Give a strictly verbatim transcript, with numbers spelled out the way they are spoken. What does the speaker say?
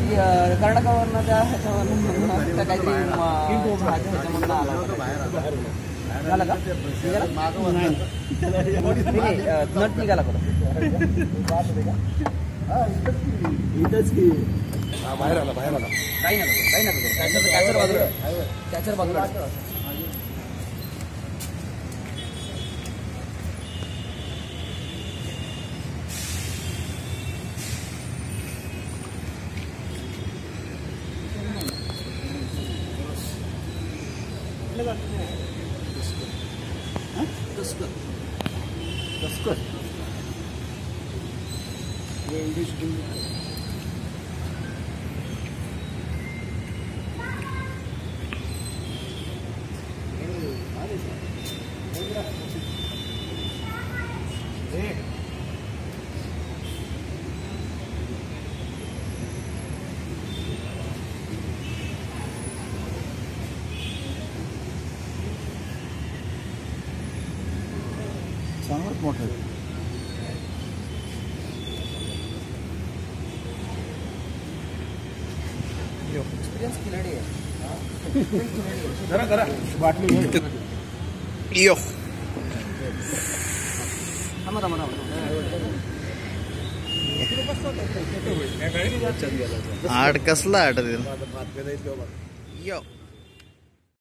कर्नाटकावरनं त्या ह्याच्यावरनं त्या काहीतरी भाज्या ह्याच्यामधून आला झालं का नट निघाला करा इथंच की बाहेर आला बाहेर आला काही नका काही नका कॅचर बाजूला कॅचर बाजूला चांगलंच मोठं आहे एक्सपिरियन्स खिलाडी आहे जरा जरा बाटली यो थांबा थांबा आठ कसला आठ यो